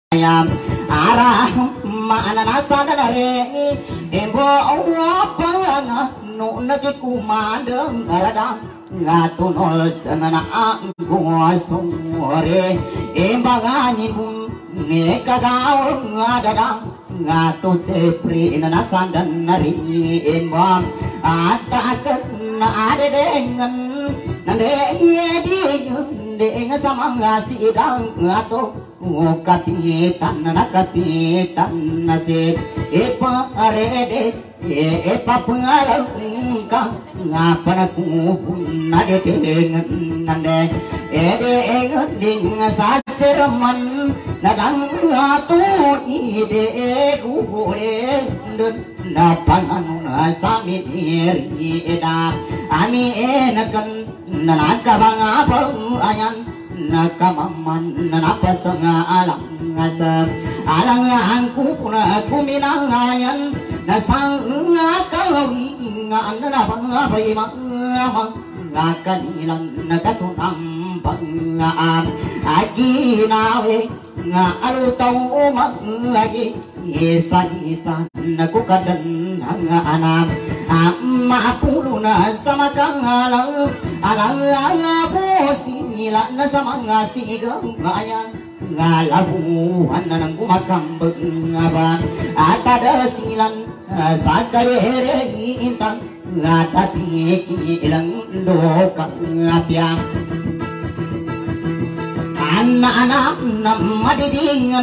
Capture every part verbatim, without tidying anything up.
ayam arah mana nasa dari embo apa nu naki kumandeng aradang ngatunol cenana gua sore embagani bum nekagau ngadadang ngatu cepri nasa dan nari embam atakan ada dengan nande di dengan sama ngasih dang ngatu kapitan na kapitan nasib epa arede epa pengalang ka ngapa na kupun na de tengan nande ede engan ding sacerman na dang atu ide gure dun na pangan na sami diri eda ami enakan na kabang apa ayan nakamaman nanapat sa nga alang ngasap alang nga ang kupuna kuminangayan nasang nga kawi nga nanapang nga bay mga nga kanilang nakasunang pangaam aki nawe nga alutaw umagi isa-isa nakukadan ang anak maapulo na sa makangalang alang nga posi nila na sa mga sigang ngayan nga labuhan na ng kumakambag nga ba at ada silang sa karere intang nga tapiki ilang doka nga piyang anak-anak na madidingan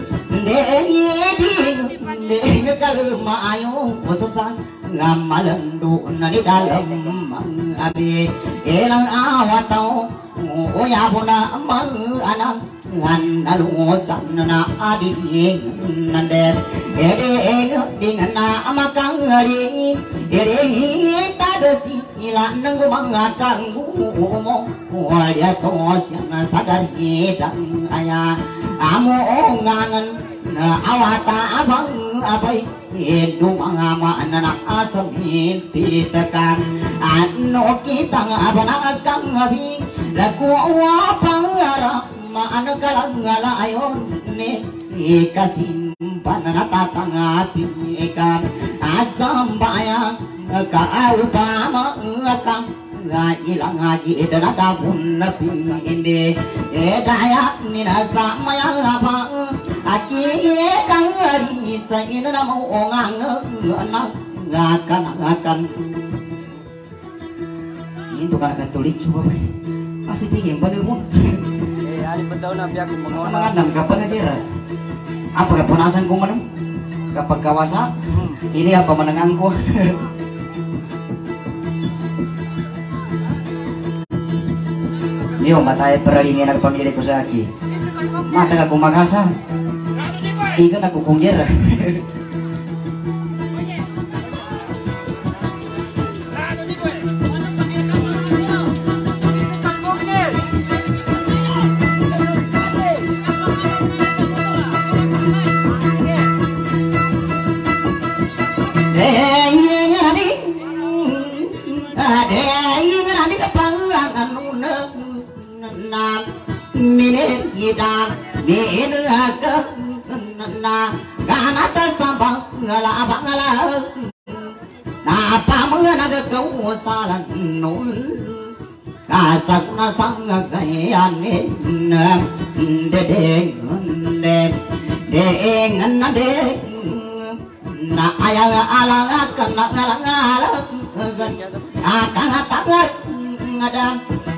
de-ding de kalumaayo wasasan nga malando na ni dalam mga abi ilang awataw uya po na mga anak ngan nalusan na adiging nandep ede dengan na makangari ede tadasi ila nang mga kanggumo wala to siyang sadar kitang aya amo ngangan na awata abang abay Indo mga maana asam hintitakan ano kitang abanag kang gabi lakuwa pangarap maana kalang ngalayon ni ikasimpan na natatangapi ikan at sambayan kaupama kang nga ilang ngaji idanadabun na pinindi edaya ninasa mayang abang aki kang ari sa ina na mo ngang ngang ngakan ngakan itu kan katolik coba bay pasti tinggi pada mo eh ali bedaw na biya ko mga manganam kapan aja apa kepunasan ko manam kapag kawasa ini apa menengang ko Yo matay peralingin ang pamilya ko sa aki mata ka kumagasa ikan aku kungjer na ganata sabang ngala bangala na pamunga nagkausalan nun kasak na sang kayane dedeng dedeng de na ayang alang kana ngalang alang akang tagar ngadam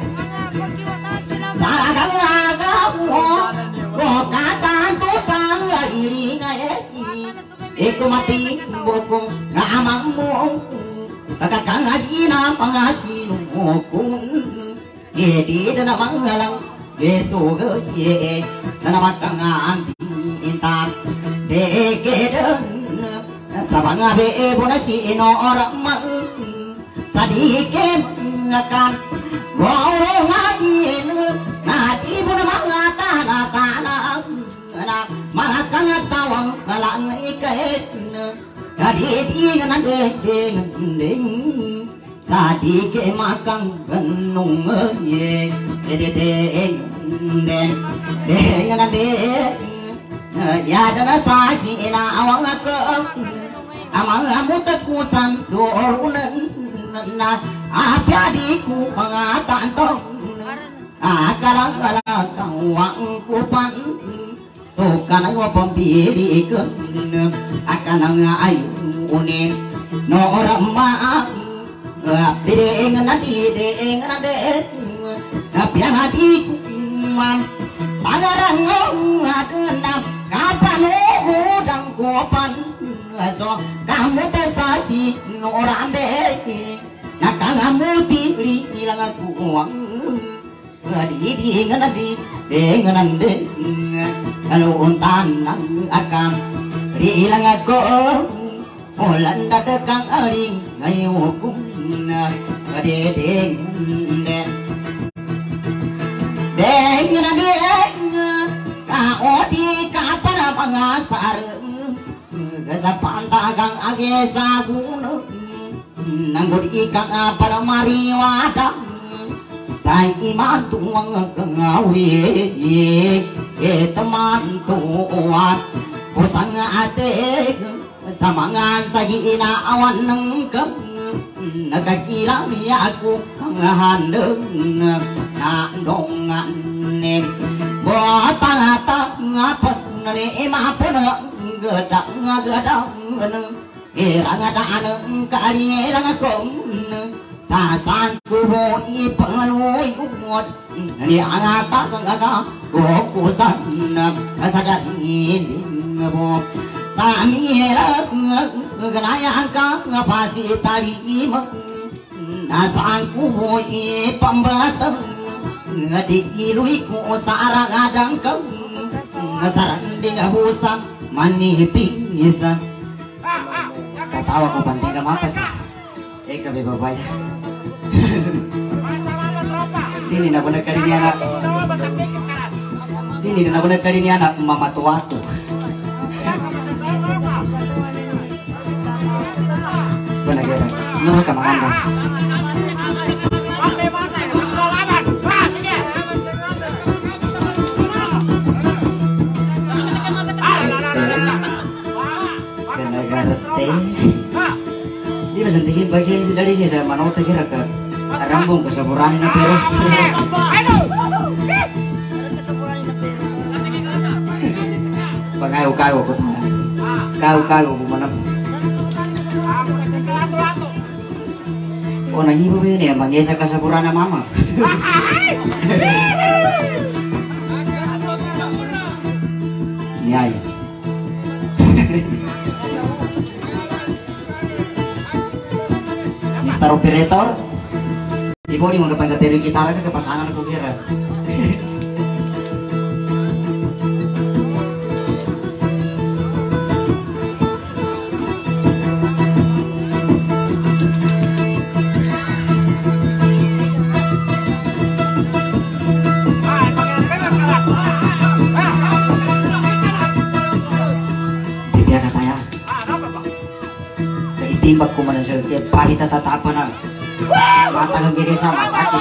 sagang agawo katan to sang iri ngae iku mati bokong ngamang mo kakang aji na pangasino bokong edi na mangalang beso ge na makang ambi intam de geden sabang abe bona si ino orang ma sadike ngakam woro ngajin na di bona mangata na tanah na makang tawang kalang ikait na di di na de de ding sadike makang ganung ye de de de de na de ya dana sakina awang ke amang amu tekusan dorunan na apiadiku mengatan tong akalang kalang kawang kupan sukan ayo pembirikan akan ayu unin no orang maaf dideng nanti dideng nanti piang hatiku man pangarang ngadena kapan udang kopan so kamu tesasi no orang dek nak kamu tiri hilang aku uang di dengan di dengan de kalau untan akan hilang aku Olan dadakang aling ngayon na kadedeng den deng na deng kao di kapara pangasar gasa pantagang age sagun nanggod ikang para mariwada say iman tuwang kangawi e teman tuwa pusang ate samangan sagi inaawan ng kang nagkakilang niya ako ang handang na dongan ni batang-tang apat na ni imapon gadang gadang irang adaan kalilang akong sasan kubo ipangaluy umot ni angatak ang aga kukusan asadaring mo Sami ganaya angka ngapasi tali imang nasaan ko ipambatang ngadikiluy ko sa arang-adang kang nasaranding ahusang maniping isa katawa ko panting kamapas eh kabe babaya dini na benar kali dia anak dini na benar kali dia anak mamatuatu Benageran, nunggu kemangan dong. Benageran teh, dia bersentuhin bagian dari sih saya mana utak kira ke rambung kesaburan na pero. Pagayo kayo ko, kayo kayo bumana. Oh nang ibu ini ya manggesa kasapurana mama. Ini aja. Mister Operator, ibu ini mau ke panjat gitar ke pasangan aku kira. Timbak ko man sa pahit at tatapa na matagang gini sama sakit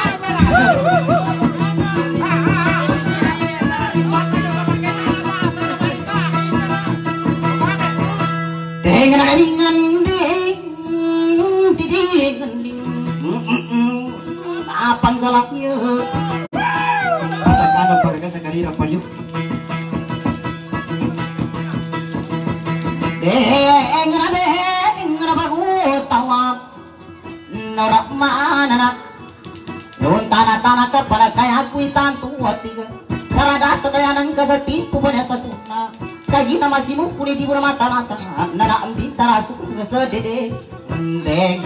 dengan ringan ding didingan ding apang salahnya kadang pakai sakarira palyo dengan norak mana nak don tanah-tanah kepada kaya aku tantu tiga sarada terdayanang kasatipu pada sakuna kagina masih mukuli di mata-mata nana ambita rasu kesedede deng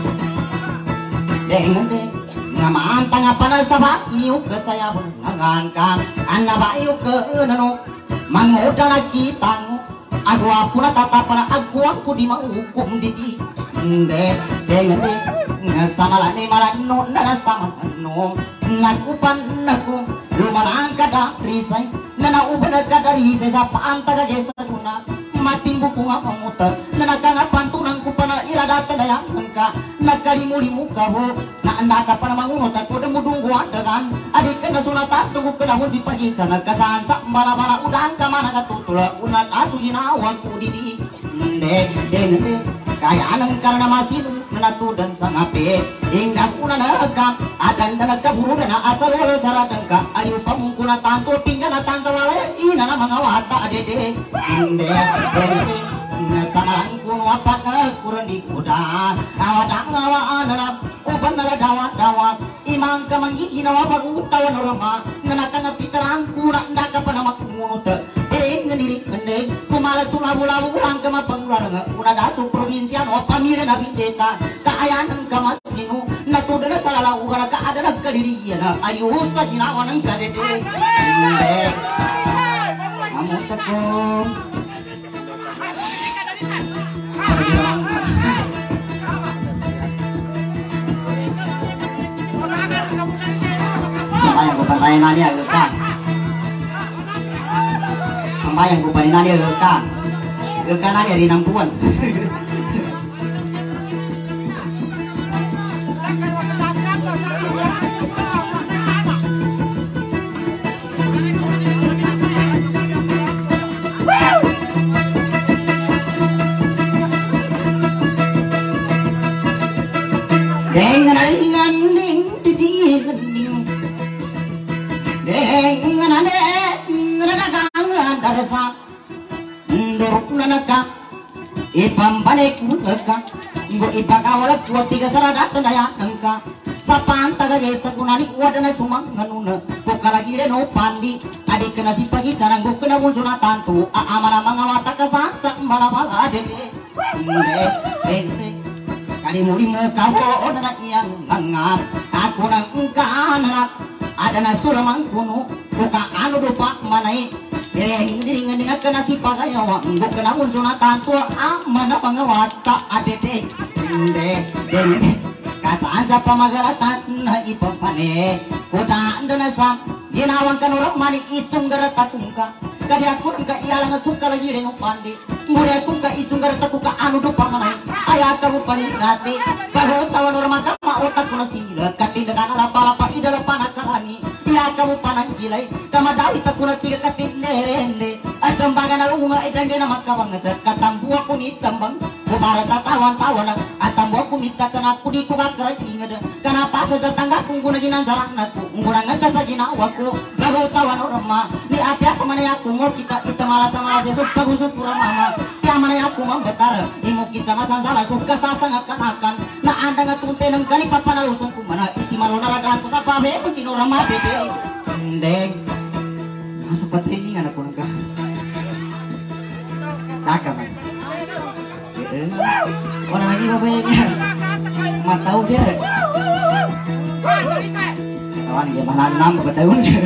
deng deng ngamaan tanga panas sabak iu ke saya nangan kang anna bayu ke nano mangoda kita aku apuna tatapan aku aku di mau hukum didi deng deng deng samalane malano nana samano nakupan naku lumalang kada risay nana uban kada risay sa paanta ka jesa kuna matimbu ko nga pamutar nana ka nga pantunang kupan pana irada tadaya engka nakali muli muka bo na anda ka pana manguno ta ko demu dunggu adagan adik kena sunata tunggu kena hunji pagi sana kasan sa bala bala udang ka mana ka tutula unat asujina waku didi de de de kaya anang karena masih menatu dan sangape hingga kuna nakam adan dan kaburu dan asal sara dengka ari upamungkuna tanto pinggana tansawale ina na mangawata adede de de samalang kuno apa kurang di kuda awadang awa anana uban nala dawa dawa imang kamangi hinawa bagu tawan rama nganaka ngapiterang kuna ndaka panama kumunut eh ngendiri ngende kumala tulabu-labu ulang kama pengularanga kuna dasu provinsian opa mire na bindeta kaayaan engka masinu natudana salala ugana ka adana kadiriana ari usa hinawa nang kadede kamu tekung sampai yang kupantai nani agakkan sampai yang kupantai nani agakkan agakkan nani dari nampuan dengan dengan ding ding ding dengan ane ngerada kangen darasa ndoruk nanaka ipam balik mulaka ngo ipakawala dua tiga sarada tandaya engka sapan taga gesa kunani wadana sumanganuna kukala gile no pandi adik kena si pagi carang go kena muncuna tantu amana mangawata kasansa bala bala de de de kali muli muka wo na yang mangap aku nang engkana ada na sulamang kuno buka anu dupa manai eh diri ngendinga kena si pagayawa nggo kena muncuna tantu amana pangawata adede de de kasaan sa pamagalatan na ipapane kuda andana sam ginawang kanurang mani icung garata kungka kadi aku nang ka iyalang aku kalagi reno pandi mure aku ka icung garata ku ka anu dupa manai aya kamu pangingati bago tawan orang maka ma otak kuno sila katindakan lapa-lapa idala panakarani ya kamu panang gilay kama dawi takuna tiga katinderende asambaga na lunga idange na makawang sa katambu ako ni tambang kubara tatawan-tawan atambu ako mita kana kudi ko kakray ingada kana pasa sa tangga kung gunaginan sarang naku ngurang ngata sa ginawa ko bago tawan orang ma ni api ako manay ako mo kita itamala-samala sa pagusod kurang mama kaya manay ako mambatar imo kita masansala suka sasangak-kanakan na anda nga tunte ng kani papanalusong kumana isi malunaradahan ko sa pabe kung sinurama bebe hindi masuk patay nga na po nagka nakaman wala lagi babayag yan mataw dia kawan dia mananam babatawon dia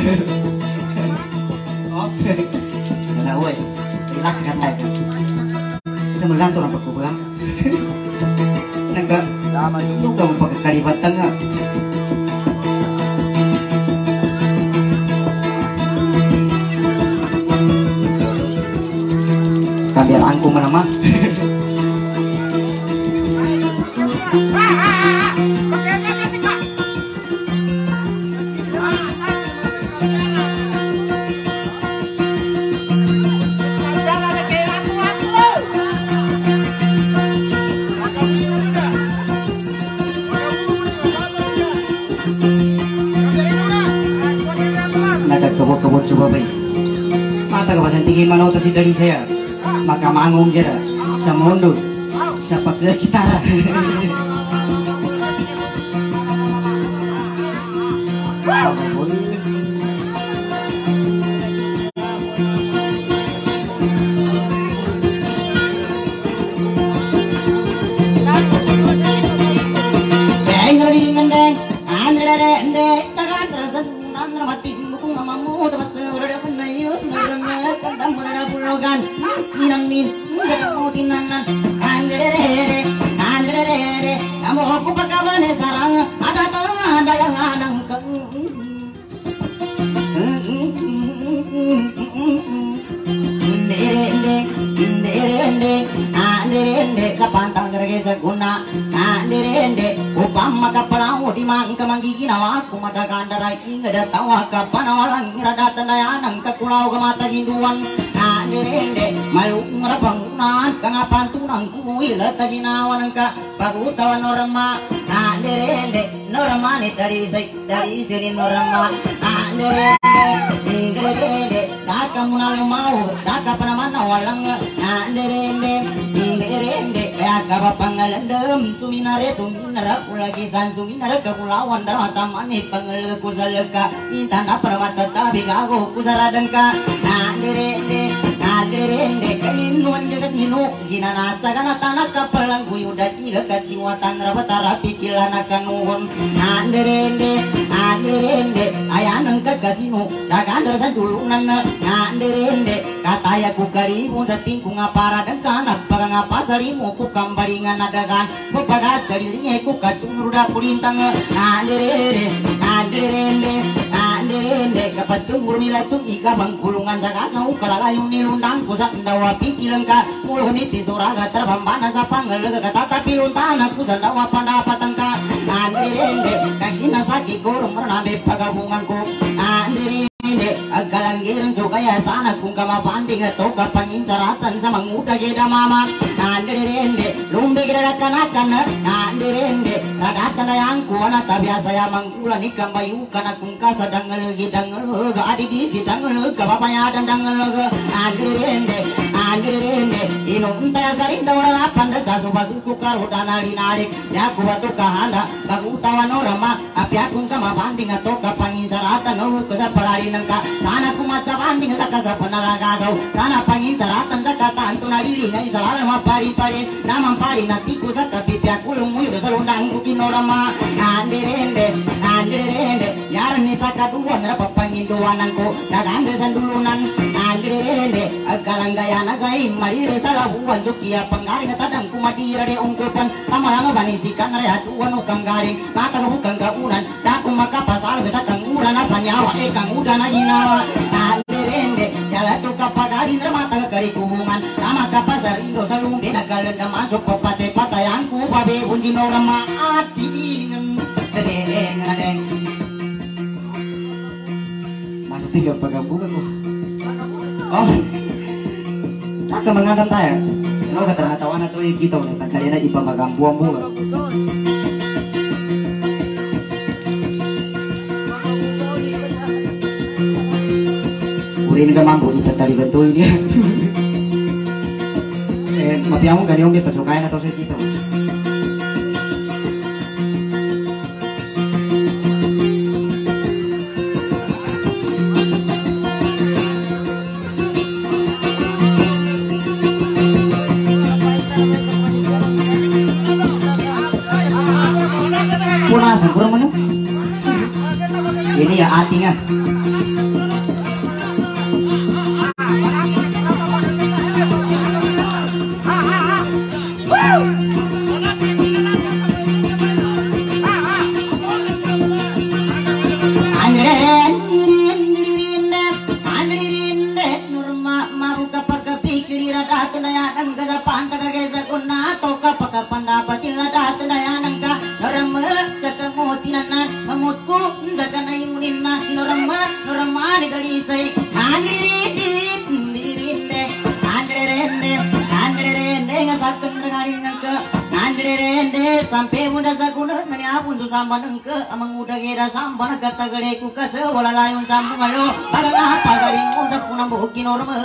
okay wala uy relax ka tayo kita maganto ng pagkukulang nagka luka mo pagkakalibatan nga kabiaraan ko malama kebot-kebot coba baik mata kapasan tinggi mana otak dari saya maka manggung jera sa mundur sa pagkakitara saguna nandirende upama kapalau di mang kamanggi ginawa aku madakan darai inga datawa kapanawalang irada tandayanang kakulau kamata hinduan nandirende malu ngerabangunan kangapan tunang kuila tajinawan ka pagutawan norma nandirende norma ni dari dari sini norma nandirende nandirende daka munal mau daka panamana walang nandirende nandirende ya kapapangalandem suminare suminara kulagisan suminara kapulawan darmata mani pangal kusalaka intana paramata tabi gago kusaradangka nandirende nandirende kainuan jagasino ginanat sagana tanak kapalang guyuda iga kaciwatan rabatara pikilana kanuhon nandirende nandirende ayanang kagasino dagandar sa dulunan nandirende kataya ku karibun sa tingkung apara dangkan apaka nga pasarimo ku kambaringan nadagan papagat sarilinge ku kacungruda kulintang nandirende nandirende nandirende kapacungur milacung ika bangkulungan sa kakau kalalayong nilundang ku sa ndawa pikilang ka mulhamiti suraga terbambana sa pangalaga katata piluntana ku sa ndawa pandapatang ka nandirende kakina sa kikurong maranabe pagabungan ko nandirende agalangiran sukaya sana kung kamapanding atau kapanginsaratan sa manguda geda mama nandirende lumbe geda kanakan nandirende radatan yang kuana tabiasa ya mangkulan ikam bayu kana kung kasadangal gidangal ga adi di sidangal kapapaya dandangal nandirende nandirende inung taya sarinda wala panda sa subagu kukaru danali narik ya kuwatu kahanda bagu tawan orama api akung kamapanding atau kapanginsaratan no kasapagari ka sana kumatsa banding sa kasapanalagagaw sana panginsaratan sa katanto na lilingan isalara mapari-pari naman pari natiko sa kapipya kulong mo yun sa rundang kukinorama nandirende nandirende yaran ni sa kaduan na papanginduanan ko nagandre sa dulunan nandirende agkalanggayan agay marire sa labuan sukiya panggaring at adang kumadira de ungkupan tamaranga banisikan na reatuan o kanggaring matagabukang gaunan dakong makapasal sa kanguran na sa nyawa e kangudan na ginawa nandirende jalatu kapagarin ramata kari kubungan nama kapasarindo sa lumbi nagkalanda masuk papate patayan ku babe bunjino rama ati ingin dedeng dedeng masuk tiga pagabungan ko oh naka mangandam tayo no kataratawa na to kita ulit pagkalina ipamagambuang-buang Urin ka mambo kita tali ganto ini. Eh, mapiamo ganyan may patsukay na to sa kita. Punasan kurang mana? Ini ya atingnya. Sampai muda sakuna nani apun tu samban engke amang muda kira samban kata gede ku kase wala layun sambung ayo bagang apa garing mo sa punang bukin orme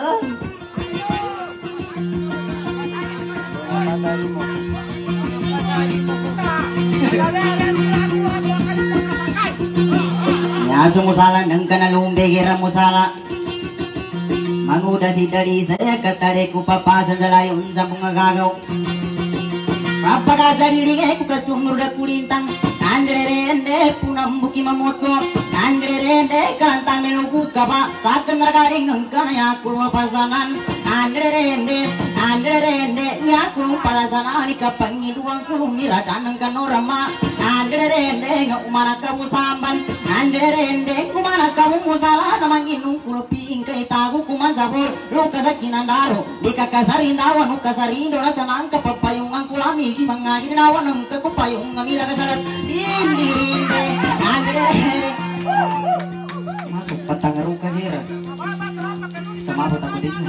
ya sumusala engke na lumbe kira musala manguda si dari saya kata ku papasan sa layun sambung agagaw Apakah jadi lingai ku kacungur da kulintang Nandrerende punam buki mamotko Nandrerende kalantang meluku kapa Saken ragaring engkana yakul mapasanan Nandrerende Nandrerende yakul palasanan Ika pangiduang kulung miratan engkan orama Andrerende umana kamu samban Andrerende umana kamu musala namang inung kulupi ingkay tago kuman sabor luka sa kinandaro di kakasarindawan ukasarindo na sanang kapapayong ang kulami di mga ginawan ng kakupayong amila kasalat indirinde Andrerende masuk patangaro ka hira samabot ako dito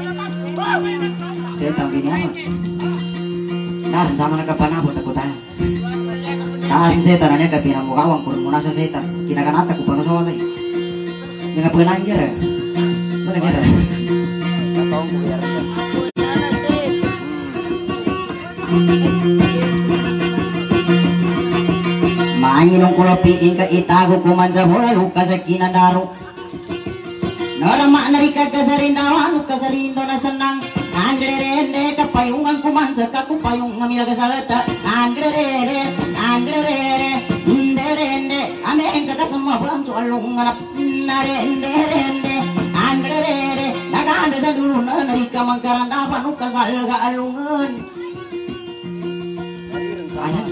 saya tambini amat narin sama nagkapanabot ako tayo Kain setan anya kapina mo kawang kurang muna sa setan kinakanata ko pano sa walay nga penanjir ya penanjir Katong biar Manginong kulapiin ka itago kuman sa bola luka sa kinandaro Norama narika ka sa rindawan luka sa rindo na sanang Andrerende kapayungan kuman sa kakupayung ngamila ka salata Andrerende Andrerende Nderende Amen kakasama bang cualung nganap Narende Andrerende Naganda sa dulu na narika mangkarandapan luka sa alga alungan Sayang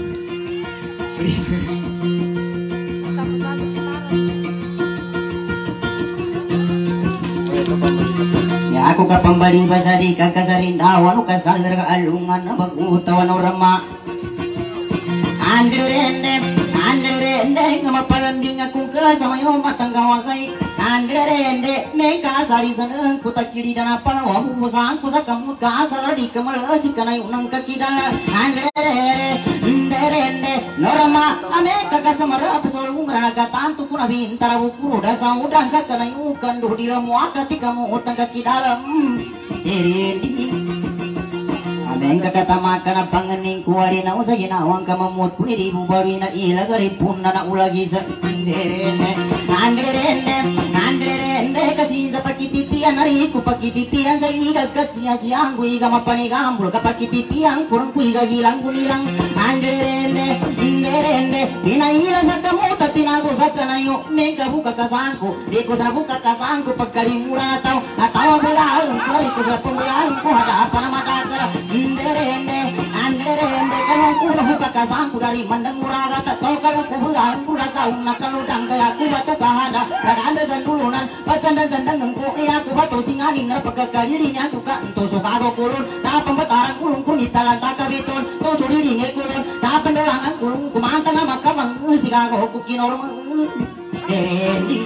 Ya aku kapambali basari kakasarindawan ukasalir ka alungan na bagutawan o rama Andrerende Andrerende nga mapalanding akong kasamayo matanggawagay Andrerende may kasari sa nang kutakili na napalawa mupusaan ko sa kamut kasara di kamalasi ka na yun ang kakidala Andrerende Nderende norama ame kakasamara pasolung nagatanto ko na bintara bukuro dasa udan sa kanayukan do di lamu akati kamu utang kakidalam Derende Ameng kakatamakan na panganing kuwari na usa ginawang kamamut puni di bubari na ilagari pun na ulagi sa Derende Andrerende Andrerende kasi sa pakipitian nari ko pakipitian sa igagat siya siyang ko iga mapanigambul ka pakipitian kurang ko iga hilang kunilang Andrerende Nderende pinaila sa kamuta tinago sa kanayo may kabuka kasangko di ko sa buka kasangko pagkalimura na tao at tawa bagaang kari ko sa pumagaang ko hadapan na madagara Nderende Andrerende kalong ko na buka kasangko dari mandang muraga tataw kalong ko bagaang pula kaung nakaludang kaya ko bato kahanda naganda sa dulunan patsandang-sandang ko iya ko bato singaling na pagkakalili niya ko ka ito sukago kulon napambatarang kulong ko nitalanta kabiton to suliling e kulon napandolangan kulong kumanta nga makamang sigago ko kinorong Derende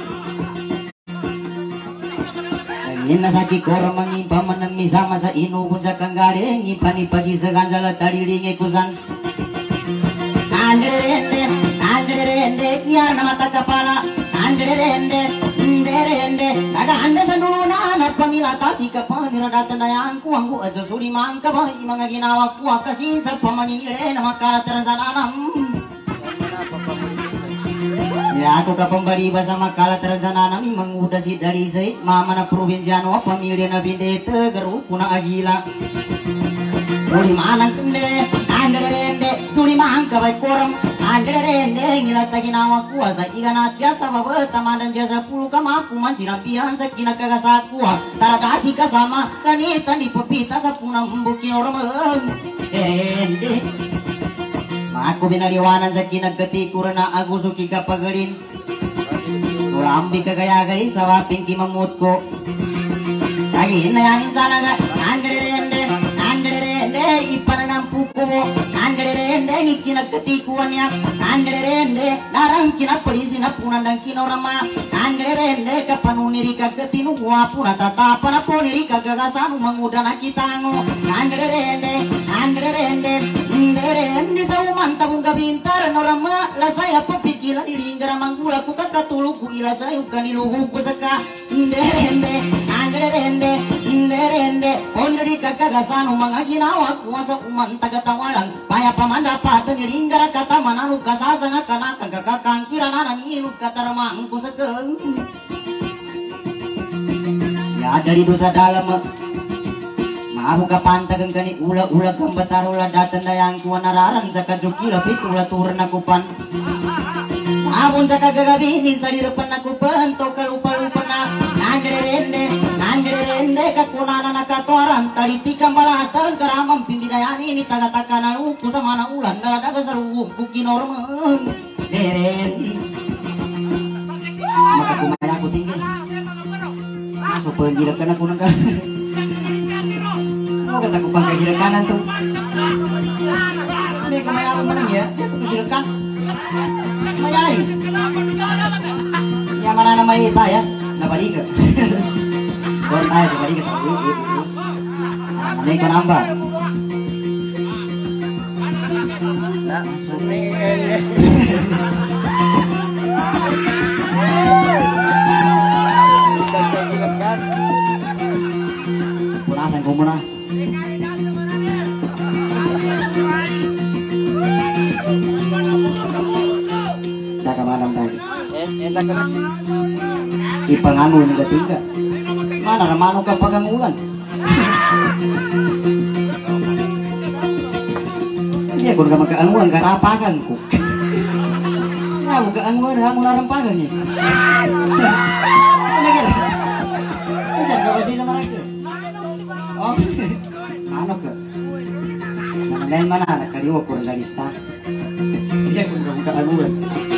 Ngin na sa kikoro mangimpaman ng misama sa inukon sa kanggaring ipanipagi sa kansala taliling e kusan Andrerende Andrerende niya na mata kapala Andrerende Nderende nagahanda sa dulunan at pamilata si kapamiradasan na yan ko ang buat sa sulimang kabay mga ginawa ko kasi sa pamangingire na makarataran sa nanam Ya ako kapambaliba sa makalataran sa nanam manguda si Dalisay mama na probinsyano pamilya na bindete garupo na agila sulimanang kende Andrerende sulimang kabay koram Andrerende ngilata ginawa kuha sa iganatya sa babataman siya sa pulo kamakuman sinabihan sa kinakagasakuha taradasi kasama ranitan di papita sa punang bukin oramang Derende Mako binaliwanan sa kinagkatikura na agusuki kapagalin Kulambi kagayagay sa waping kimamut ko Lagi na yanin sana ka Andrerende Andrerende ipananampu ko mo Andrerende ni kinagkatikuan niya Andrerende narang kinapalisi na punan ng kinorama Andrerende kapanuniri kagkatinuwa puna tatapa na po niri kagagasano manguda na kitango Andrerende Andrerende Nderende sa umanta kong gabintar norama lasaya papikilan ilinggara manggula ko kakatulog ko ilasay yung kaniluhug ko sa ka Nderende Andrerende Nderende poniri kagagasano mga ginawa ko sa umanta katawalang paya pamandapatan ilinggara katamanalu kasasa nga kanakang kakakang pirana nangilog kataramang ko sa keng Ya dari dosa dalam Maabu ka pantagang kani ula-ula kang batarula datan na yang kuwa nararan sa kajukila pitula turan na kupan Maabon sa kagagabi ni sa lirapan na kupan to kalupa-lupa na Anggerende anggerende kakunana nakatoran taliti kambalata karamam pimbidayani ini taga-tagana luku sama na ulan daga saru kukinormeng deren maka kumaya aku tinggi masuk penggirakan aku nangka mau kata ku bangga girakan tuh ini kumaya aku menang ya dia aku girakan kumayain ya mana nama ita ya nabalik ke kon tayo sa balik tayo ini kan nambah Nah, punasan ko muna. Nakamanam tayo. Ipangango ni katingga. Mana ramano ka pagangulan. Dia kun ka makaangulan karapakan ko. Ya mo kaangulan ha mo narampagan ni. Ano kira? Kasi ka basi sa marag. Oh. Ano ka? Nanay mana nakaliwa ko sa lista. Dia kun ka makaangulan.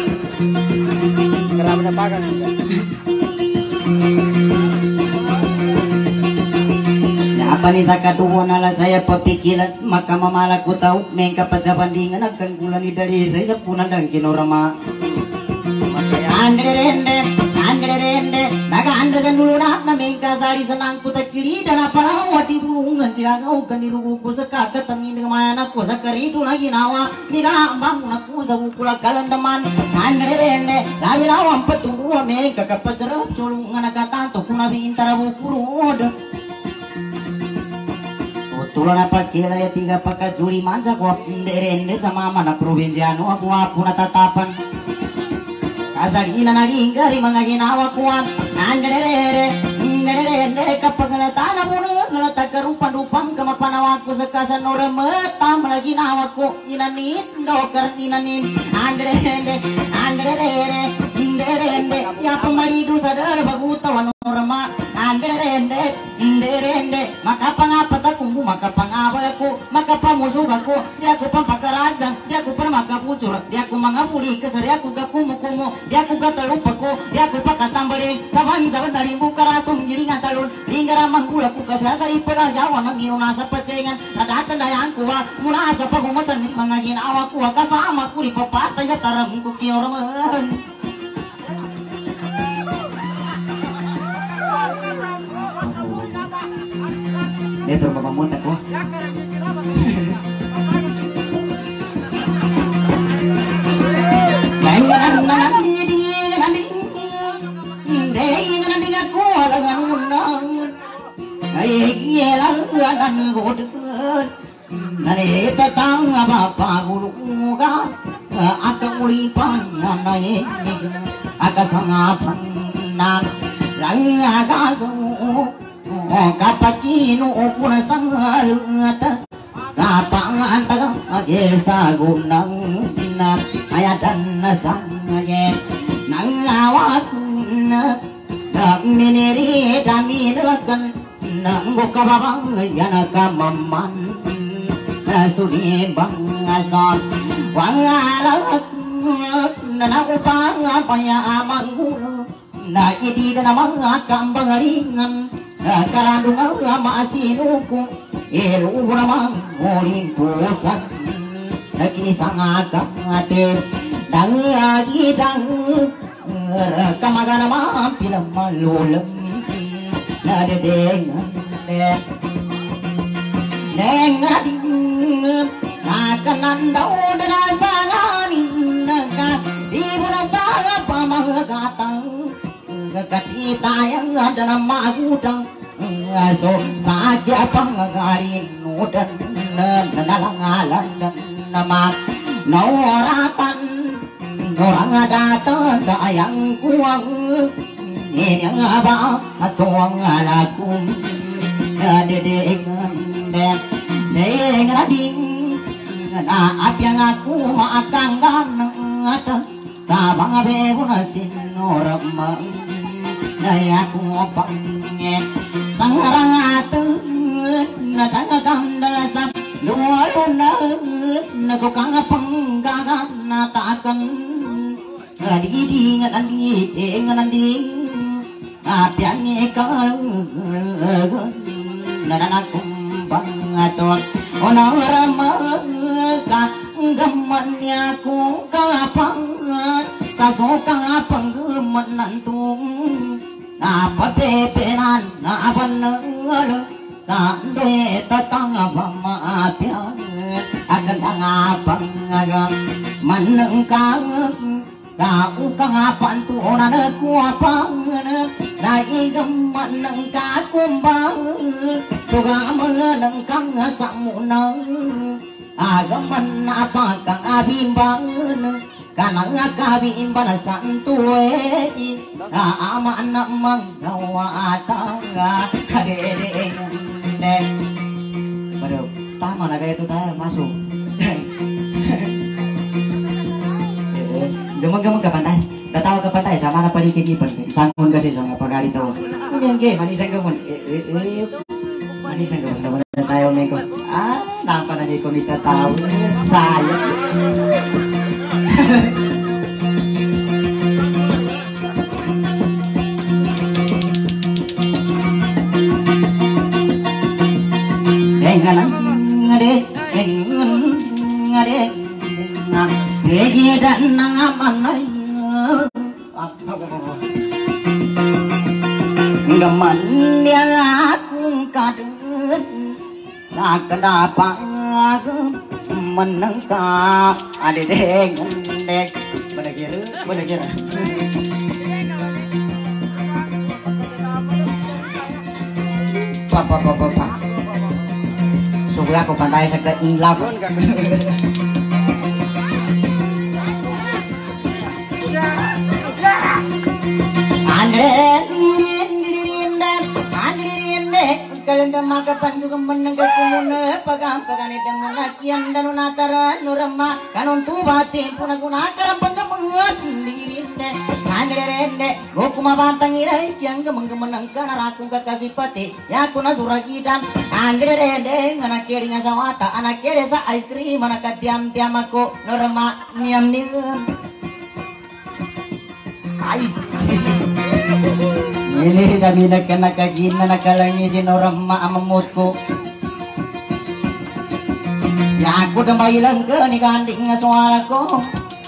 Kerap napakan juga. Apa ni sa katuwa nala saya papikiran maka mamala ko tau may kapadzabandingan nagkanggulan ni dari saya punan dan kinorama andrende andrende naga andagan dulu na na may kasari sa nang kutakiri dan apa na wati bulungan sigagaw kanirugo ko sa kakatamin ng mga anak ko sa karito na ginawa ni kaambang na ko sa ukula kalandaman andrende labi na ang patuwa may kakapadzarap chulungan nakatanto kung nabintara bukulod tulan apa kira ya tiga pakai juli mansa kuap nderende sama mana provinsiano aku apu natatapan kasar ina nari ingkari mangaginawa kuan nderere nderere kapag natana puno ngalata karupan rupang kamapanawa ko sa kasan norametam lagi nawa ko inanin dokar inanin nderere nderere nderere ya pamaridu sadar bagutawan norma nderere nderere makapangapat ako makapangaway ako makapamusog ako di ako pampakaransan di ako pa makaputsura di ako mga pulikas di ako kakumukumo di ako katalup ako di ako pakatambaling saban-saban na rin bukarasong gilingan talon di ngaramang kulak ko kasi sa iparajawan ng iyong nasa patsengan natatandayaan ko ha mula sa pagumasan ng mga ginawa ko kasama ko rin papatay at taram ko kinoraman Dito mapamunta ko. Kapatino puna sangarata sa pangantaga agesa gunang na ayadan na sangaye nang awak na nang miniri daminakan nang bukababang yana kamaman na sunibang ason wangalak na upang apaya amang na idi na mga kambangaringan karandung ang maasinuko elu namang olimpusan nagisang akate dangagidang kamaga naman pinamalulam nadedengan nengading nakanandaw na sanganin naka di mo na sa pamagatang kakatitayang ada na magutang so sakya pangagarin nudan nanalangalan dan nama nauratan orang datan dayang kuang ini yang apa asong alakum dedengan den dengading na apyang aku maakanggan at sa mga bebo na sinoramang gaya ku pange sangarang atun nadang kandal sap dua luna nago kang penggagan natakan ngadi ngadi ngadi apiane kal nadana kumbang aton ona rama ka gamannya ku kapang sasoka panggeman nantung apa pepenan apa nel sandre tatang bama apia akan apa agam maneng kang kau kang apa tu onan ku apa dai gamaneng ka kumbang suga meneng kang samuna agaman apa kang abimbang kanang kabimban santuwe aman namang gawa kadede baru tama na kayak itu tayo masuk gemeng-gemeng ke pantai tatawa ke pantai sama na pali kikipan sangun kasi sama pagari tawo unyang ke manisang gamon manisang gamon naman na tayo meko ah napa na di ko nitatawa sayang dengan ngade dengan ngade segi dan nangamanai gaman yang aku kadun tak kenapa menengkap ada dengan dek pada kira pada kira papa papa papa sudah aku pantai saya inlap andre kalenda makapan juga menengah kumune pagam pagani dengan lakian dan unatara nurama kanon tubati puna guna karam penggemengat dirinde andrende gokuma bantang irai yang gemeng gemenang kana rakung kakasih pati ya kuna suragidan andrende ngana kiri ngasawata anak kiri sa istri mana katiam tiam aku nurama niam niam ai ini dami na kanakagina nakalangisin orang maamamutko si aku udah mailang ke ni ganding nga suara ko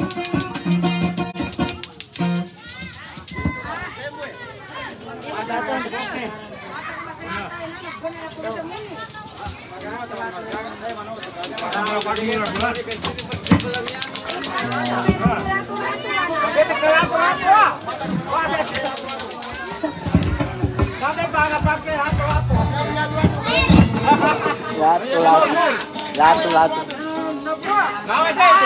Latu latu latu latu. Bawa saya.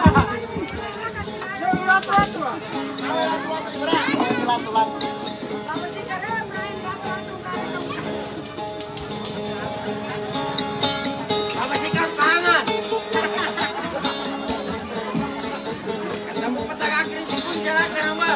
Latu latu. Latu latu. Apa sih kan tangan? Kamu petang akhir itu pun jalan ke rumah.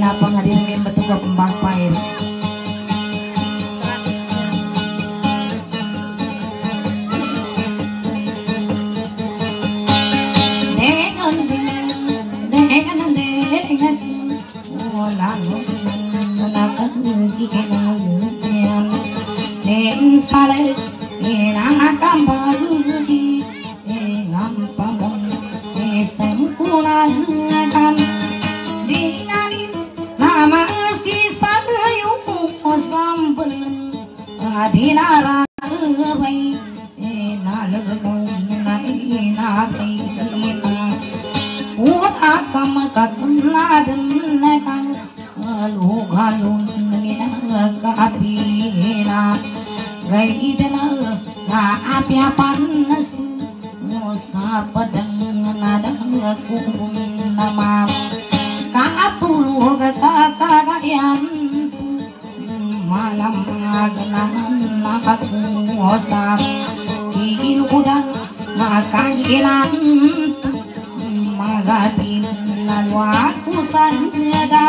na pangadirin betul ke pembangpain. Dengan dengan dengan lalu nak kian nem sale ina kambagi ngam pamon sempurna kan dinani nama si sagayu sambel adinara bai nalgau nai na bai uta kam kaknadan kan lu galun nina kapina gaidana na apya panas musa padang nadang kum nama katulu kakakayan malam agnan aku osak iludan makagilan magapin lalu aku sanyadan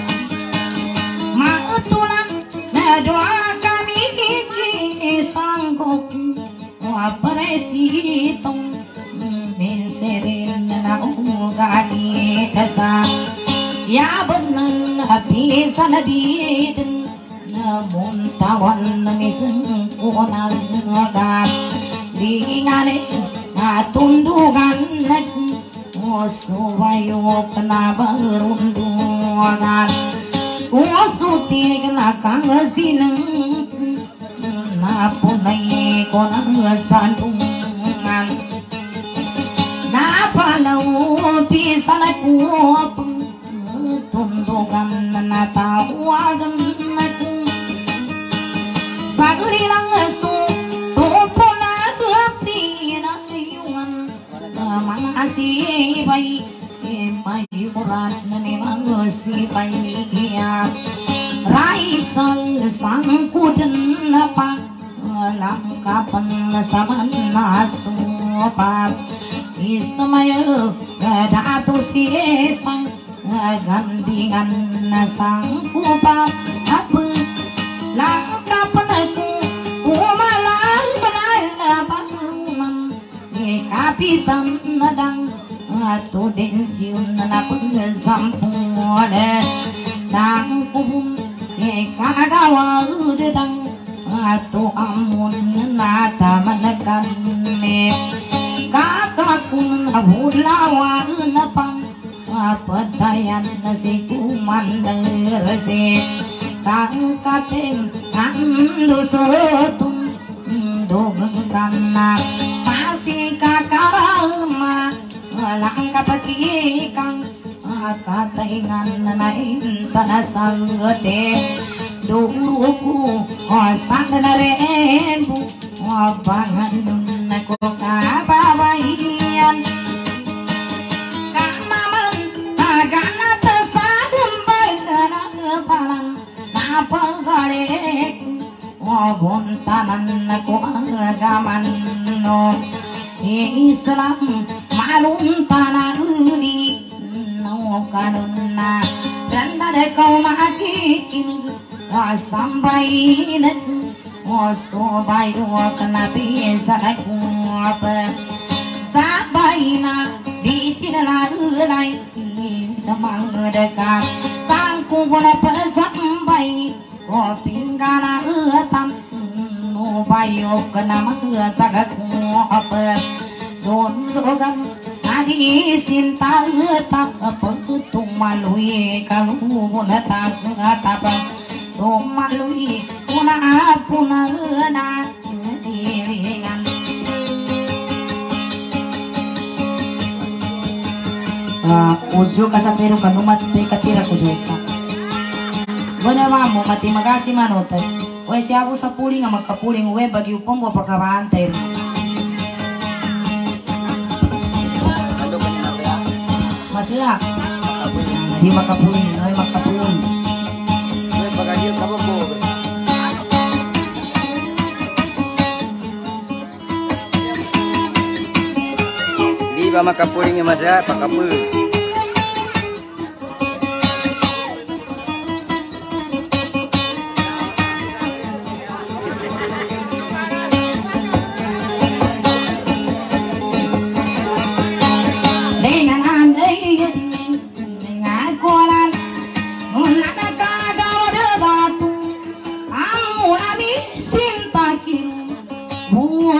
mautulan doa kami sanggup wapresitong menserin na ugadi dasa ya benan bisa nadidin namun tawan niseng kunang agad diingane na tundugan suwayo kena berundugan kusuti kena kangsineng na punay ko ng sandungan na palaw pisa na ko tundugan na tawagan na ko sagli lang so tupo na pinayuan mga sibay mayurat na ni mga sibay raisal sangkudan na pa langkapan saman nasupa ismayo datu sisang gantingan sangkupa apa langkapan aku umalang bangunan si kapitan nadang atau densiun na pagsampung nang kubum si kagawa udang atau amun na tamankan me kakakun hulawa na pang patayan na si kumandar si kakating andusotun dogang na pasi kakarama walang kapatikan kataingan na intanasangate duruku osang na rembu wabangan na ko kababayan kamaman naganat sa gambay na palang napagalik wabuntanan na ko agaman no Islam malum tanahuni no kanuna dan ada kau makikin sampai net wasobai wakna bisa aku apa sabaina di sini lagi demang dekat sangku bola pesambai kopingana etam no bayo kena mata apa don dogan adi cinta tak petung malui kalau bola tak apa tu malui puna puna na dirian usul kasapero kanumat pe katira kusuka wala mamo mati magasi manote we siya ako sa puling nga magkapuling we bagi upong mo pagkabaantay masila di makapuling ay makapuling we bagagil kabo po di ba makapuling nga masila pagkapuling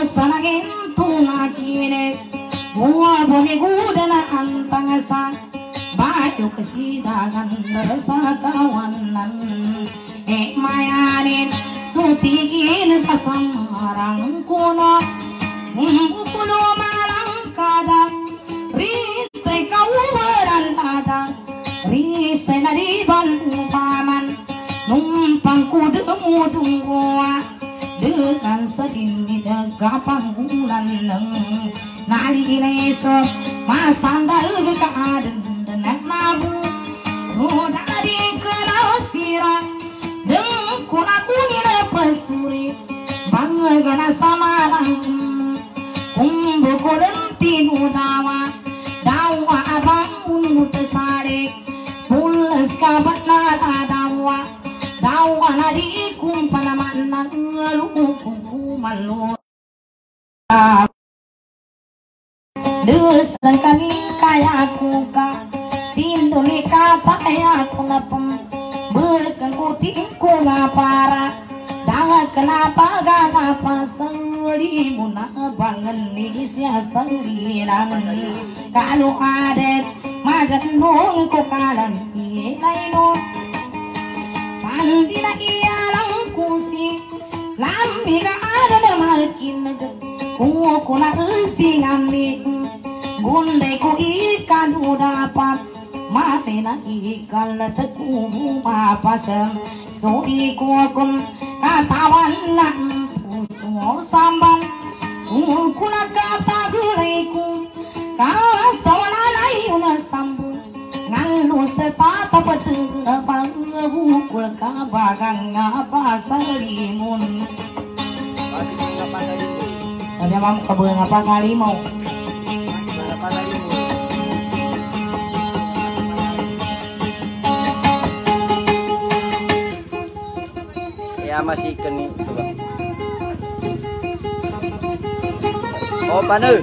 sanagin tunakine gua boleh gudana antang sa bayu kesidangan berasa kawanan eh mayanin sutigin sasamarang kuno kuno malang kadang risai kau berandada risai nariban upaman numpang kudu mudung gua dengan sedini degapang bulan leng nali leso masandal kaaden denak nabu roda di kerasira deng kuna kunira pesuri bangagana samarang kumbu kolenti nudawa dawa abang unut sare pulas kabat nada dawa dawa nadi kumpana manang luku malu desan kami kaya kuka sindoni kata ya kunapem bekan kuting kuna para dah kenapa ganapa seli muna bangen nisya seliran kalau adet magan nung kukalan ilaino pandina iyalang kusi lami ka ada na malkin kuo kuna usi ngami gundai ku ikan udapat mati na ikan leteku mapasem soi kuokun katawan nan puso samban kuna kata gulaiku kasawala layuna sambu ngalu setata petebang bukul kabagang apa salimun ada mam kebeung apa salimau ya masih keni oh panu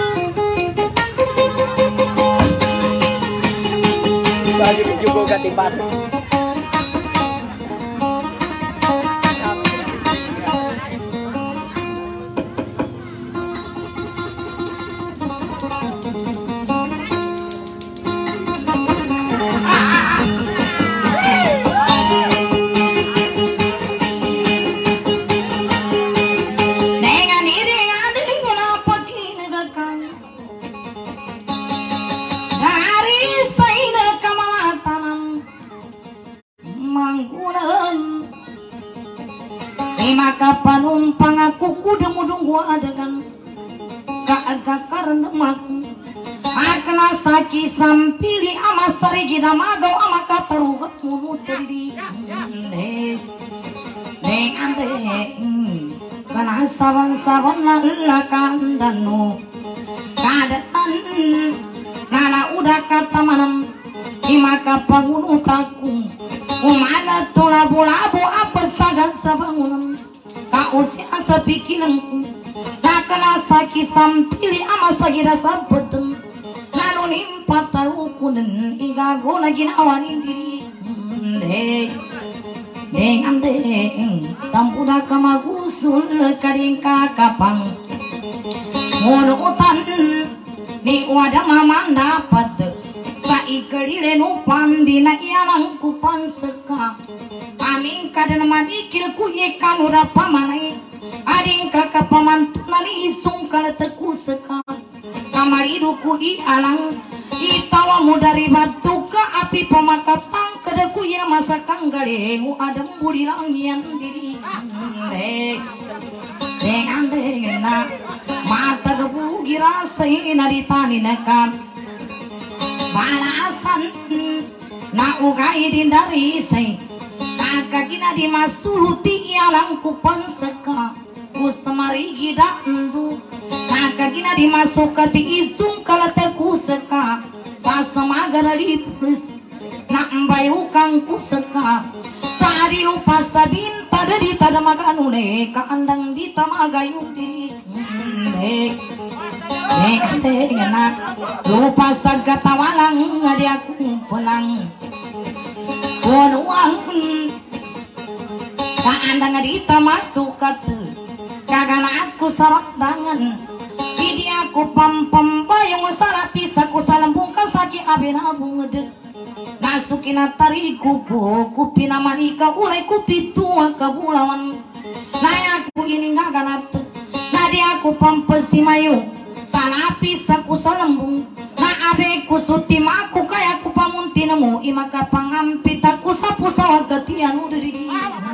bagi juga ganti pasang maka panumpang aku kudu mudung gua adegan gak karena maku akna saki sampili ama sarigi damagau ama kataruga mulu terdi de de ande kana saban saban la kandanu kadatan nala udah kata manam imaka pagunu taku umala tulabu-labu apa sagan sabangunan kausia sepikiranku tak kena saki sampili ama sagira sabeten lalu nimpat tarukunan igago na ginawanin diri deh dengan deh tampuda kamagusul kading kakapang munutan ni wadah mamang dapat sa ikadile no pandina iyalang kupan seka amin kadan mamikil ku ikan udah pamanai ading kakak pamantunan isung kala teku seka kamaridu ku ialang itawa mu dari batu ke api pemakatang kedeku ina masa kanggale mu adem budi langian diri dek dengan dengan mata gebu girasa ina ditani nekam balasan na ugai dari say kakakina di masuluti ialang kupan seka kusemari gida endu kakakina di masuk ke isung kalate kuseka sasemagar di plus na mbayu kang kuseka sari lupa sabin tada di tada maganune kaandang di tamagayung di dek dek na lupa sagatawalang ngadi aku pulang punuang kaandang di tamasuk kate kagana aku sarandangan idi aku pam-pam bayong salapi saku salambung kasaki abinabung ngedek nasukina tariku ku kupina manika ulai kupitua kabulawan nayaku ini ngaganat nadi aku pampesi mayu salapi saku salambung na abeku sutim aku kaya ku pamuntinamu imaka pangampit aku sapu sawag katian udiri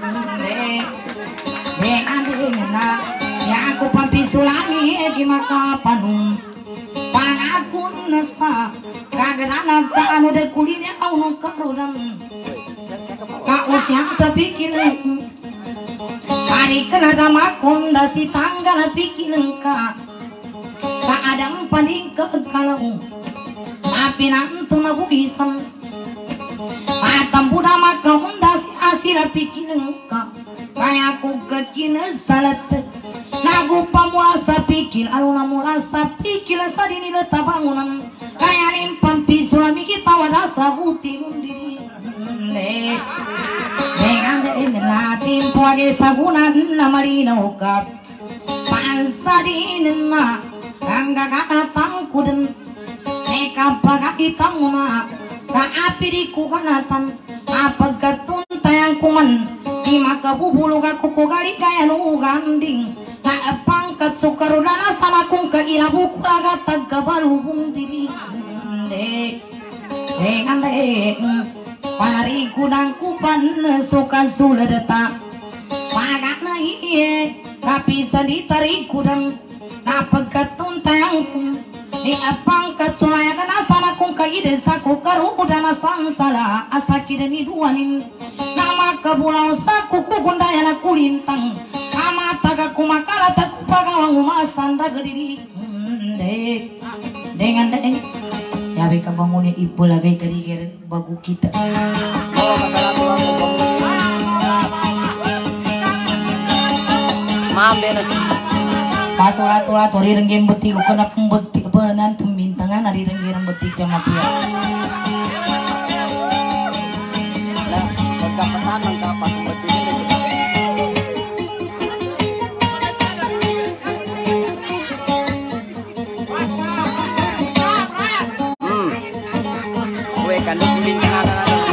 de ade na ya aku pampisulami egi maka panung pangakun nasa kagana ka anu de kulinya anu karudan ka usiang sapikir kari kena dama konda si tanggal pikir ka ka adang paling ke kalau mapinan tu na buisan atam buda maka konda si asira pikir ka kaya ku kekina salat nagu pamula sapikil aluna mula sapikil sadini leta bangunan kaya nin pampi sulami kita wada sabuti undi ne dengan dengan tim tuage sagunan na marina ukap pansadin na angga kata tangkuden neka paga itanguna ka api di kukanatan apa gatun tayang kuman imaka bubulu ka kukugali kaya nu ganding na pangkat sukarudana sana kung kailabu kulaga tagabalubong diri de dengan de panari kudang kupan suka suladata pagat na iye tapi salitari kudang na pagkatun tayang ni pangkat sulaya kana sana kung kaide sa kukarudana sangsala asakida ni duanin nama kabulau sa kukukundaya na kulintang ama taga kumakala takupagawang umasanda gadiri de dengan de yabe kabangunnya ibu lagi kerikir bagu kita pasola-tola tori renggem beti ukana pembeti penan pembintangan ari renggem beti camatia lah pegapatan mangkapa beti kandung bintangan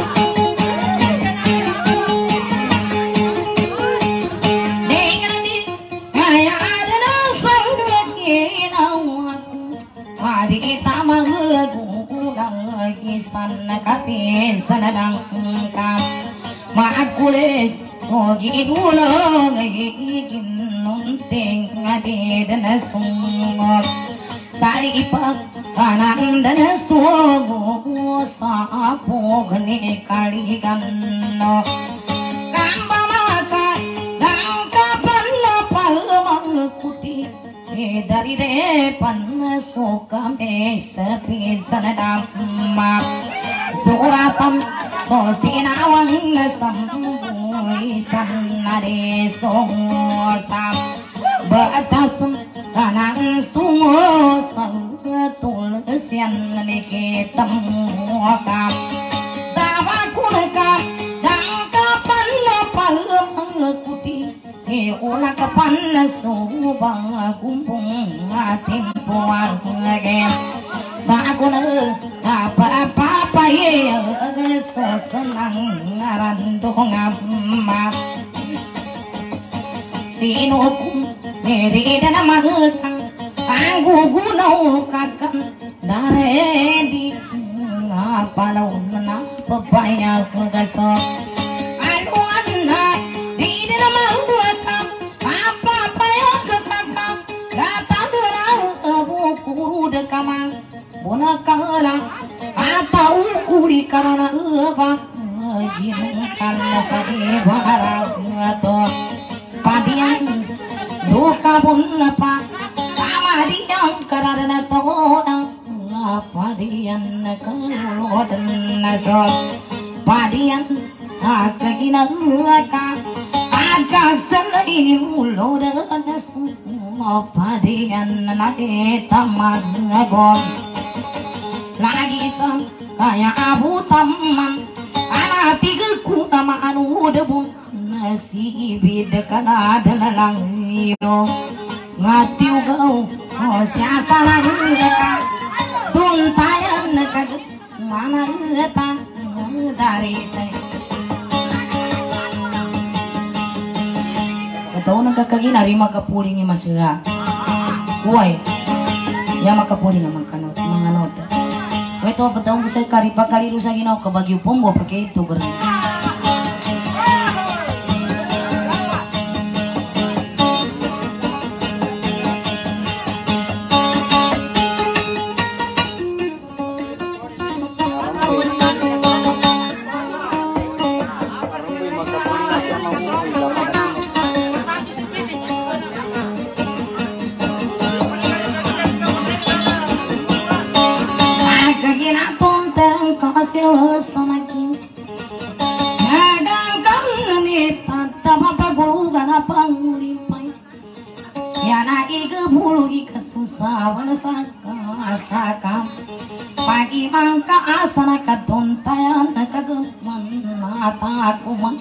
maakulis ogi dulong ikin nunting adi dan sungop sari ipag kanan dan sugu sapo gani kaligan no kamba maka langka panna palmang kuti dari depan suka mesa pisan damma suratan so sinawang sambui sanare sosam batas kanan sungo sang tulsian nikitam wakam tabakulka dan kapan lapal mengikuti ulah kapan subang kumpung atim puang lagi sakuna apa-apa ya so senang randong amma sinukum meri dan magutang anggu gunau kakan daredi apa laun na papaya kugasok anu anda di dalam magutang apa-apa ya kakak gata buku dekamang bunakalang atau kuri karena apa ginkan sari barang atau padian duka pun apa kamadian karena toda padian kalau dan nasol padian akagina aka agak selain mulo dan semua padian nake taman gon lagi sang kayak abu taman anak tiga ku nama anu debun nasi bida kana dan lang iyo ngatiu gau oh siasa lagi ka tuntayan ka mana eta dari saya kataon nagkakagi narima kapuling ni masila uy ya makapuling ang mga mga nota ito pataong ko sa karipa kaliru sa ginaw kabagyo pombo pakai itu gerang pagi mangka asana katontayan kageman mataku man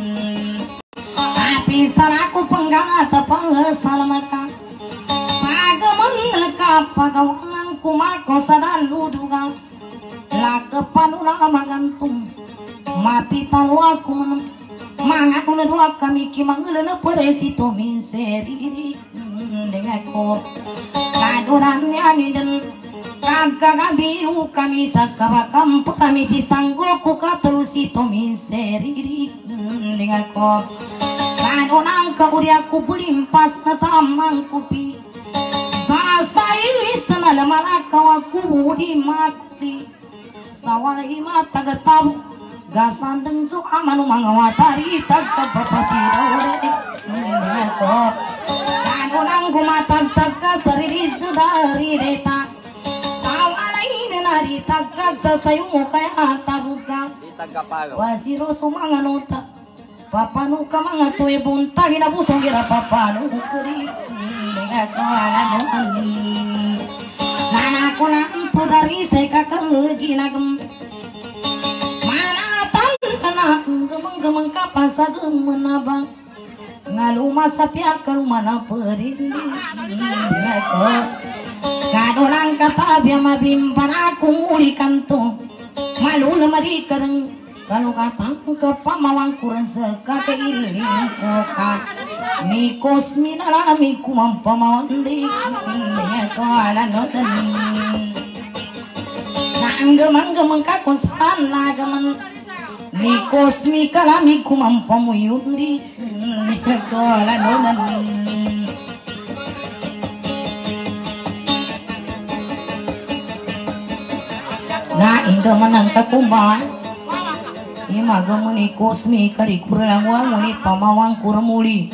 tapi salaku penggangat pangesalamaka pagaman ka pagawangan kumako sadalu duga lakepanula magantung mapitan waku man mangaku dua kami kimangelena peresito min seri dengako kadurannya ni dan kagak biru kami sakabakam kami si sanggoku katerusi tomi seri dengan ko kadonang kauriaku belimpas natamang kupi sasai senala malakawaku budi makti sawalai mata getabu gasandeng su amanu mangawatari takapapasi daure dengan ko kadonang kumata takasari sudari deta nari tagad sa sayo mo kaya tabuka wasiro sumanga nota papanu ka mga tuwe buntagi na busong gira papanu kuri nagakawalan nanako na ito dari sa kakaginagam manatan na gamang-gamang kapasagam manabang nga lumasapya ka lumanaperindi nagakawalan kadolang katabi mabimpan aku muli kanto malu lemari kereng kalau katang ke pamawang kurang seka keiling kokat nikos minalami kumam pamawang di kawalan noten nanggemang gemeng kakosan nagaman nikos mikalami kumam pamuyun di kawalan noten na inga manang kakumba imaga muni kosmi kari kurang muni pamawang kurmuli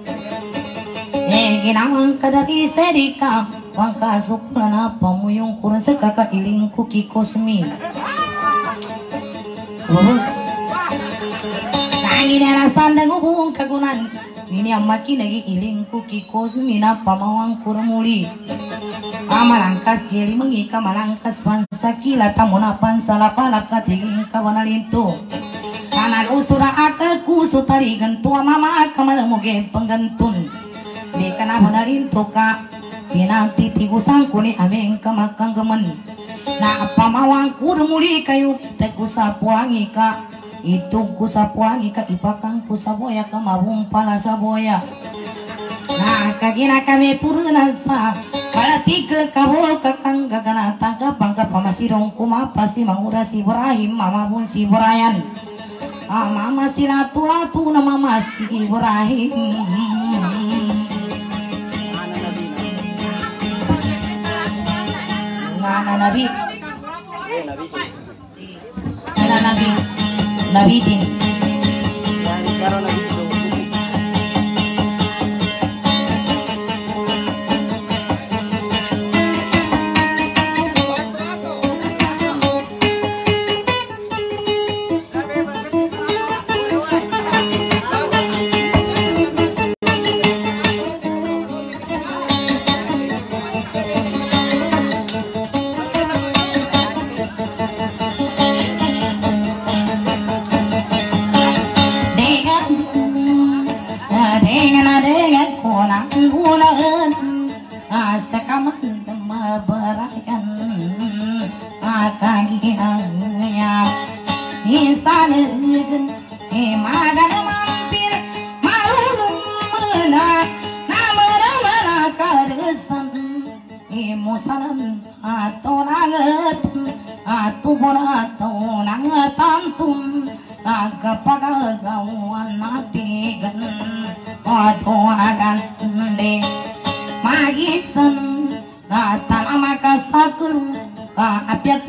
eh ginawang kadari serika wangka sukulana pamuyung kurang sekaka iling kuki kosmi nangi nera sandang ubung kagunan ini amaki lagi iling kuki kosmi na pamawang kurmuli amalangkas kiri mengika malangkas pansakila tamuna pansalapalap katiging kawanalinto kanan usura akaku sutari gentua mama kamalamuge penggantun di kana wanalinto ka pinanti tigusang kuni ameng kamakang gemen na pamawang kurmuli kayu kita kusapuangi ka itu kusapuangi ka ipakang kusaboya kamabung pala saboya nah kagina kami turunan sa palati ke kabo kakang gagana tangka pangka pamasirong kumapa si mangura si Ibrahim mama pun si Ibrahim ah mama si latu latu na mama si Ibrahim ngana nabi ngana nabi nabi din dengan sekamen berayan akagiangnya isaneun magan mampir malulum menak namana karesan imusanan atonanget atubona atonangetantum agapagagawan natigan adoagan de magisan natan makasakeru kaapiat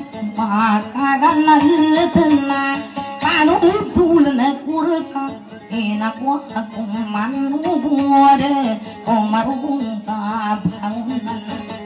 makaganaltena panutulna kurka inakwa kumanubuade omarung kabangunan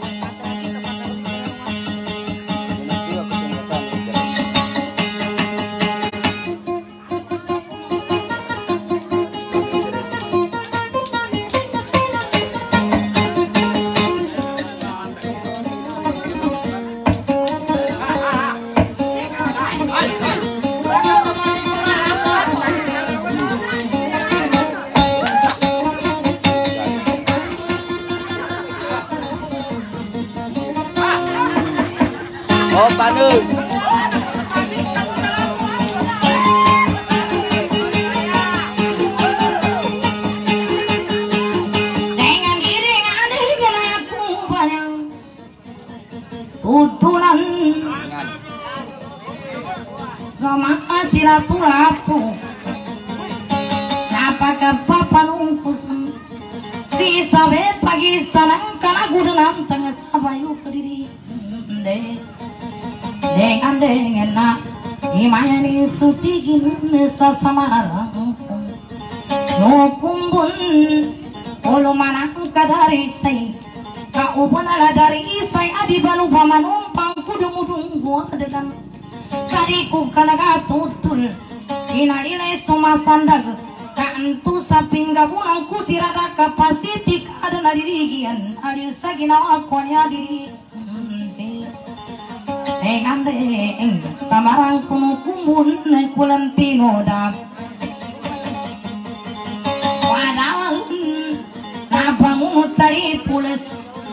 Oh, panu. Dengan diri dengan aku banyak tutulan sama silaturahmi. Apakah papa nungkusan si sabe pagi sanang kana gudenan tengah sabayu kediri deh. Dengan dengan nak imayani sutigin sasamarang nukumbun ulu manang kadari say kaubun ala dari isay adi balu pamanumpang kudumudung gua dengan sadiku kalaga tutul inalile sumasandag kantu saping gabunang kusirada kapasiti kada nadirigian adi sagina akwanya diri dengan deng samarang kuno kumbun kulantino dap wadawan nabangunut sari pules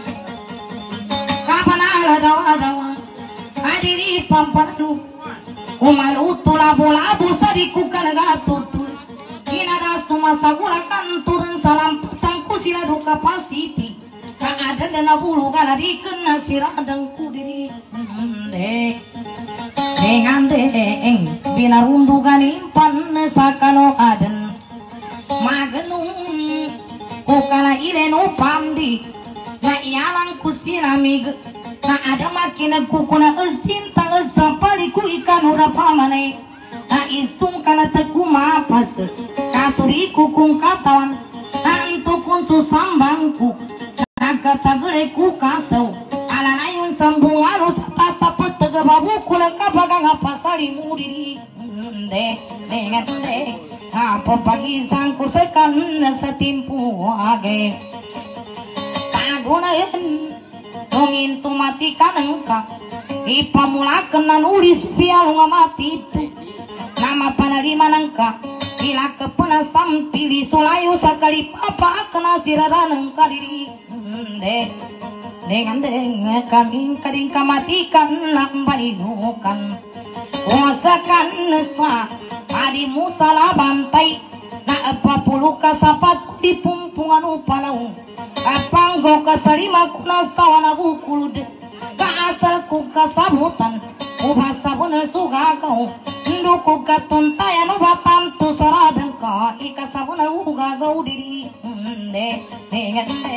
kapan ala dawa dawa adiri pampanu umalu tulabu labu sari kukan gatutul inada sumasagula kanturun salam petang kusila duka pasiti ada dana bulu kana dikena siradang kudiri de dengan deng binarundugan impan sakano aden magenung kukala ireno pandi na ialang kusinamig na ada makina kukuna esinta esapali ku ikan ura pamane na isung kana teku mapas kasuri kukung katawan antukun susambangku nagkatagre ku kasaw alanayon sambung alos tatapot tagababu kulaka bagang pasari muri de dengan de apa pagisan ku sekan sa timpu age sagunayan nungin tumati kanengka ipamulakan na nulis pialo nga mati itu nama panarima nangka ila kepenasam pilih solayu sakali papa kena siradaneng kadiri de dengan dengan kami kading kamatikan nambainukan kuasakan nesa adi musala bantai na apa puluh kasapat di pumpungan upalau apanggo kasarima kuna sawana bukulud ka asal ku kasabutan ubasa bener suga kau nduku katuntayan ubatan tu soradeng ka ikasabuna uga gau diri de dengan de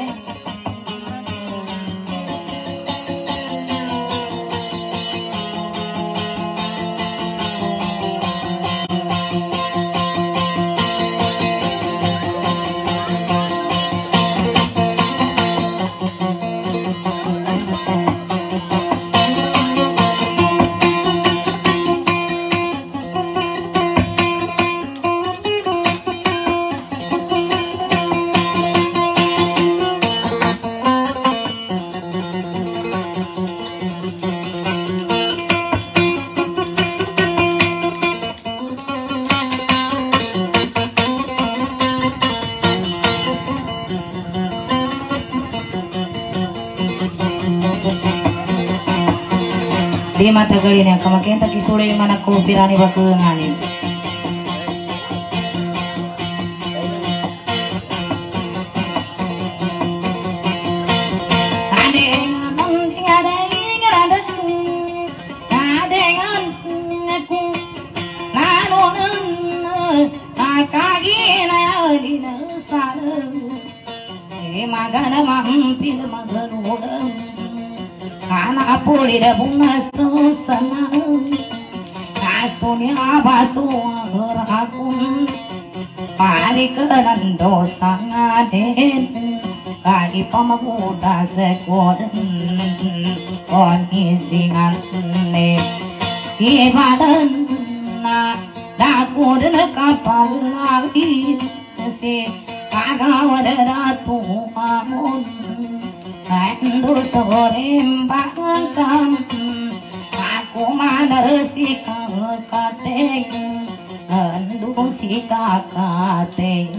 Di mata kalinya kamakin tak kisule mana ko pirani bakuangani. Magana mampil maganuda kana puli da bunga susana kasunya basu harakun pari kanan dosa ngaden kai pamaguda sekoden kon isingan ne ibadan na dakudan kapal lagi se Kagawada tu amun, kandu sorem bangkam, aku madar si kakate, kandu si kakate,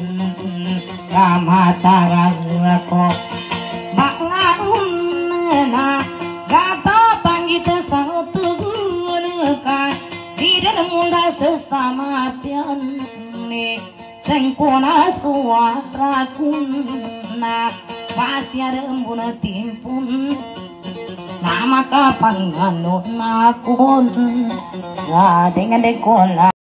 ramata gako, bangun na gata tanggit satu gunaka, di dalam munda sesama pian Sengkona suara kuna pasya rembuna timpun nama kapanganon akun sa dengan dekola